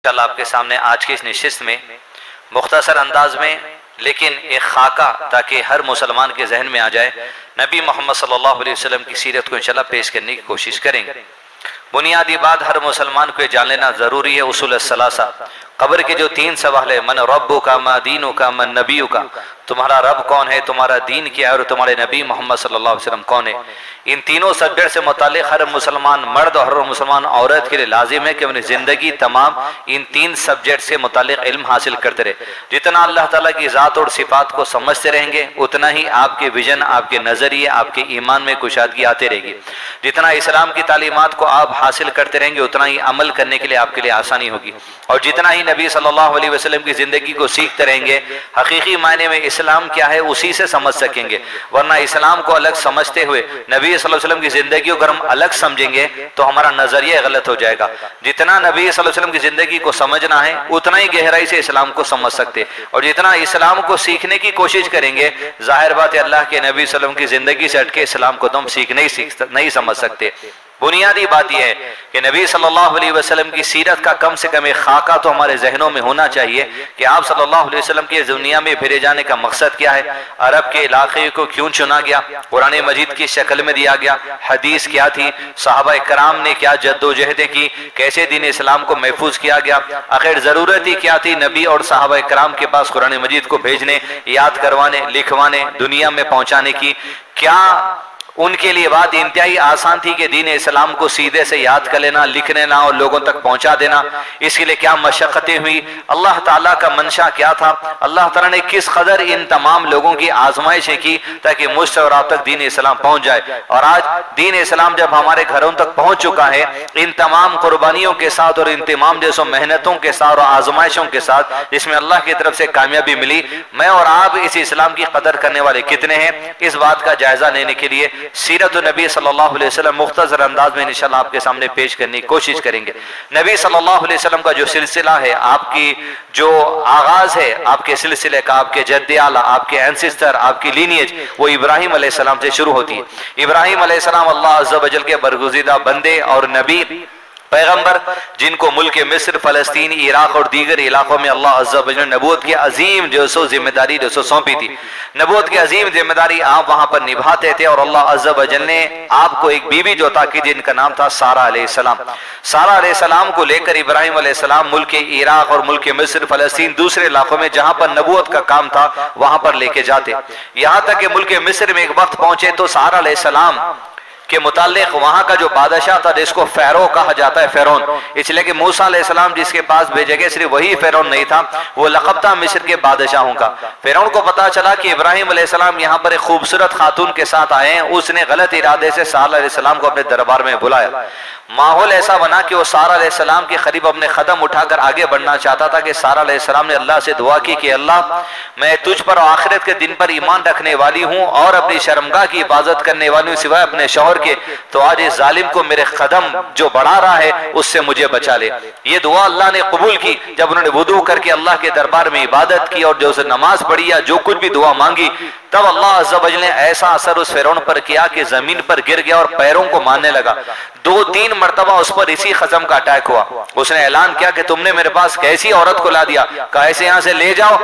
इंशाअल्लाह आपके सामने आज की इस नशिस्त में मुख्तसर अंदाज में लेकिन एक खाका, ताकि हर मुसलमान के जहन में आ जाए, नबी मोहम्मद सल्लल्लाहु अलैहि वसल्लम की सीरत को इंशाअल्लाह पेश करने की कोशिश करेंगे। बुनियादी बात हर मुसलमान को ये जान लेना ज़रूरी है, उसूल सलासा, कब्र के जो 3 सवाल है, मन रब्बु का, मा दीनु का, मन नबीयु का, तुम्हारा रब कौन है, तुम्हारा दीन क्या है और तुम्हारे नबी मोहम्मद सल्लल्लाहु अलैहि वसल्लम कौन है। इन तीनों सब्जेक्ट से मुतालिक हर मुसलमान मर्द और हर मुसलमान औरत के लिए लाजिम है कि अपनी ज़िंदगी तमाम इन 3 सब्जेक्ट से मुतालिक इल्म हासिल करते रहे। जितना अल्लाह ताला की ज़ात और सिफात को समझते रहेंगे उतना ही आपके विजन, आपके नज़रिए, आपके ईमान में कुशादगी आती रहेगी। जितना इस्लाम की तालीमात को आप हासिल करते रहेंगे उतना ही अमल करने के लिए आपके लिए आसानी होगी। और जितना ही नबी सल्लल्लाहु अलैहि वसल्लम की ज़िंदगी को सीखते रहेंगे, हकीकी मायने में इस्लाम क्या है उसी से समझ सकेंगे। वरना इस्लाम को अलग समझते हुए नबी सल्लल्लाहु अलैहि वसल्लम की ज़िंदगी को अगर हम अलग समझेंगे तो हमारा नज़रिया गलत हो जाएगा। जितना नबी सल्लल्लाहु अलैहि वसल्लम की ज़िंदगी को समझना है उतना ही गहराई से इस्लाम को समझ सकते, और जितना इस्लाम को सीखने की कोशिश करेंगे जाहिर बात है अल्लाह के नबी सल्लल्लाहु अलैहि वसल्लम की ज़िंदगी से हटके इस्लाम को तो हम नहीं समझ सकते। बुनियादी बात यह है कि नबी सल्लल्लाहु अलैहि वसल्लम की सीरत का कम से कम एक खाका तो हमारे जहनों में होना चाहिए कि आप सल्लल्लाहु अलैहि वसल्लम के दुनिया में भेजे जाने का मकसद क्या है, अरब के इलाके को क्यों चुना गया, कुरान मजीद की शक्ल में दिया गया, हदीस क्या थी, सहाबा कराम ने क्या जद्दोजहदें की, कैसे दीन इस्लाम को महफूज किया गया, आखिर ज़रूरत ही क्या थी नबी और सहाबा कराम के पास कुरान मजीद को भेजने, याद करवाने, लिखवाने, दुनिया में पहुँचाने की। क्या उनके लिए बात इंतहाई आसान थी कि दीन इस्लाम को सीधे से याद कर लेना, लिख लेना और लोगों तक पहुंचा देना? इसके लिए क्या मशक्क़तें हुई, अल्लाह ताला का मंशा क्या था, अल्लाह ताला ने किस कदर इन तमाम लोगों की आजमाइशें की ताकि मुझ से और आप तक दीन इस्लाम पहुंच जाए। और आज दीन इस्लाम जब हमारे घरों तक पहुंच चुका है, इन तमाम कुर्बानियों के साथ और इन तमाम जैसों मेहनतों के साथ और आजमाइशों के साथ जिसमें अल्लाह की तरफ से कामयाबी मिली, मैं और आप इस इस्लाम की कदर करने वाले कितने हैं, इस बात का जायजा लेने के लिए सीरत नबी सल्लल्लाहु अलैहि वसल्लम मुख्तसर अंदाज में इंशाअल्लाह आपके सामने पेश करने की कोशिश करेंगे। नबी सल्लल्लाहु अलैहि वसल्लम का जो सिलसिला है, आपकी जो आगाज है आपके सिलसिले का, आपके जद्द आला, आपके एंसेस्टर, आपकी लीनियज, वो इब्राहिम अलैहिस्सलाम से शुरू होती है। इब्राहिम अलैहिस्सलाम अल्लाह अज़्ज़ा वजल के बरगुज़ीदा बंदे और नबी पैगंबर, जिनको मुल्क मिस्र, फलस्तीन, इराक और दीगर इलाकों में अल्लाह अज़्ज़ा वजल ने नबूवत की अजीम जो जिम्मेदारी सौंपी थी। नबूवत की अजीम जिम्मेदारी आप वहां पर निभाते थे और अल्लाह अज़्ज़ा वजल ने आपको एक बीवी जो अता की जिनका नाम था सारा अलैहिस्सलाम। सारा अलैहिस्सलाम को लेकर इब्राहिम अलैहिस्सलाम मुल्क इराक और मुल्क मिस्र, फलस्तीन, दूसरे इलाकों में जहां पर नबूवत का काम था वहां पर लेके जाते। यहां तक कि मुल्क मिस्र में एक वक्त पहुंचे तो सारा अलैहिस्सलाम के मुतालिक वहां का जो बादशाह था जिसको फेरो कहा जाता है, फेरोन, इसलिए कि मूसा अलैहिस्सलाम जिसके पास भेजे गए सिर्फ वही फेरोन नहीं था, वो लक़ब था मिस्र के बादशाहों का। फेरोन को पता चला कि इब्राहिम अलैहिस्सलाम यहाँ पर एक खूबसूरत खातून के साथ आए हैं, उसने गलत इरादे से सारा अलैहिस्सलाम को अपने दरबार में बुलाया। माहौल ऐसा बना कि वो सारा अलैहिस्सलाम के करीब अपने कदम उठाकर आगे बढ़ना चाहता था कि सारा अलैहिस्सलाम ने अल्लाह से दुआ की कि अल्लाह मैं तुझ पर आखिरत के दिन पर ईमान रखने वाली हूँ और अपनी शर्मगाह की हिफाजत करने वाली हूँ सिवाय अपने शौहर के, तो आज इस जालिम को मेरे कदम जो बढ़ा रहा है उससे मुझे बचा ले। ये दुआ अल्लाह ने कबूल की। जब उन्होंने वुदू करके अल्लाह के दरबार में इबादत की और जो उसे नमाज पढ़ी या जो कुछ भी दुआ मांगी, तब अल्लाह अज़्ज़ा वजल ने ऐसा असर उस फिरौन पर किया कि जमीन पर गिर गया और पैरों को मारने लगा। 2-3 मरतबा उस पर इसी खस्म का अटैक हुआ। उसने ऐलान किया कि तुमने मेरे पास कैसी औरत को ला दिया, कहा ऐसे यहाँ से ले जाओ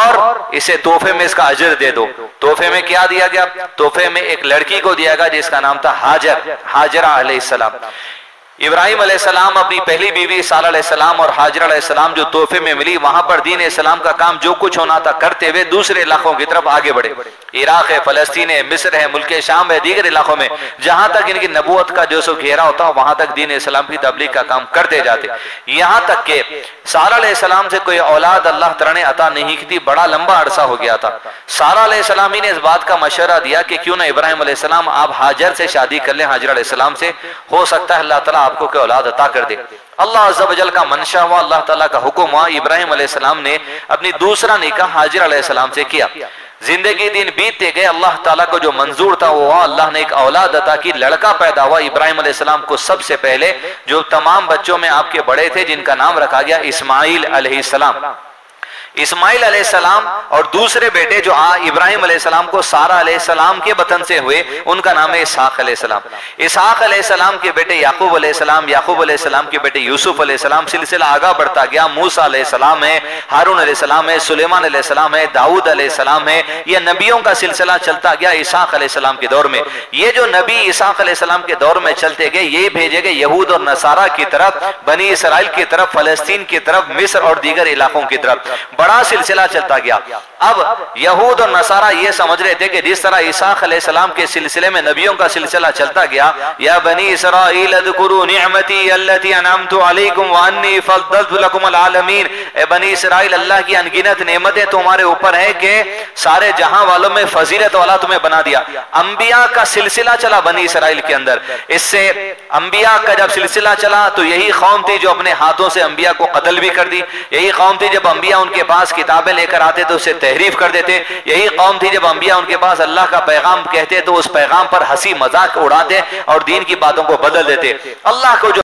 और इसे तोहफे में इसका अजर दे दो। तोहफे में क्या दिया गया? तोहफे में एक लड़की को दिया गया जिसका नाम था हाजरा अलैहिस्सलाम। इब्राहिम अलैहिस्सलाम अपनी पहली बीवी सारा अलैहिस्सलाम और हाजरा अलैहिस्सलाम जो तोहफे में मिली, वहां पर दीन इस्लाम का काम जो कुछ होना था करते हुए दूसरे इलाकों की तरफ आगे बढ़े। इराक है, फलस्तीन है, मिस्र है, मुल्क शाम है, दीगर इलाकों में जहां तक इनकी नबूवत का जो घेरा होता वहां तक दीन इस्लाम की तबलीग का काम करते जाते। यहाँ तक के सारा अलैहिस्सलाम से कोई औलाद अल्लाह तआला ने अता नहीं की थी, बड़ा लंबा अरसा हो गया था। सारा अलैहिस्सलाम ही ने इस बात का मशवरा दिया कि क्यों ना इब्राहिम अलैहिस्सलाम आप हाजर से शादी कर लें, हाजरा अलैहिस्सलाम से, हो सकता है अल्लाह ताला आपको कोई औलाद अता कर दे। अल्लाह अज़्ज़ा वजल का मंशा हुआ, अल्लाह ताला का हुक्म हुआ, इब्राहिम अलैहिस्सलाम ने अपनी दूसरा निकाह हाजरा अलैहिस्सलाम से किया। जिंदगी दिन बीतते गए, अल्लाह ताला को जो मंजूर था वो हुआ, अल्लाह ने एक औलाद अता की, लड़का पैदा हुआ। इब्राहिम अलैहिस्सलाम को सबसे पहले जो तमाम बच्चों में आपके बड़े थे जिनका नाम रखा गया इस्माइल अलैहिस्सलाम। इस्माइल अलैहिस्सलाम और दूसरे बेटे जो इब्राहिम अलैहिस्सलाम को सारा अलैहिस्सलाम के बतन से हुए, उनका नाम है इसहाक अलैहिस्सलाम। इसहाक अलैहिस्सलाम के बेटे याकूब अलैहिस्सलाम, याकूब अलैहिस्सलाम के बेटे यूसुफ अलैहिस्सलाम, सिलसिला आगा बढ़ता गया। मूसा अलैहिस्सलाम है, हारून अलैहिस्सलाम है, सुलेमान अलैहिस्सलाम है, दाऊद अलैहिस्सलाम है। यह नबियों का सिलसिला चलता गया इसहाक अलैहिस्सलाम के दौर में। ये जो नबी इसहाक अलैहिस्सलाम के दौर में चलते गए, ये भेजे गए यहूद और नसारा की तरफ, बनी इसराइल की तरफ, फलस्तीन की तरफ, मिस्र और दीगर इलाकों की तरफ। बड़ा सिलसिला चलता गया। अब यहूद और नसारा ये समझ रहे थे कि जिस तरह इसहाक अलैहिस्सलाम के सिलसिले में नबियों का सिलसिला चलता गया, या बनी इसराइल अज़कुरू निअमती अल्लती अनअमतु अलैकुम व अन्नी फद्दलतु लकुमुल आलमीन, ए बनी इसराइल, अल्लाह की अनगिनत नेमतें तुम्हारे ऊपर है कि सारे जहां वालों में फजीलत वाला तुम्हें बना दिया। अंबिया का सिलसिला चला बनी इसराइल के अंदर। इससे अंबिया का जब सिलसिला चला तो यही कौम थी जो अपने हाथों से अंबिया को कत्ल भी कर दी। यही कौम थी जब अंबिया उनके पास किताबें लेकर आते तो उसे तहरीफ कर देते। यही कौम थी जब अंबिया उनके पास अल्लाह का पैगाम कहते तो उस पैगाम पर हंसी मजाक उड़ाते और दीन की बातों को बदल देते। अल्लाह को जो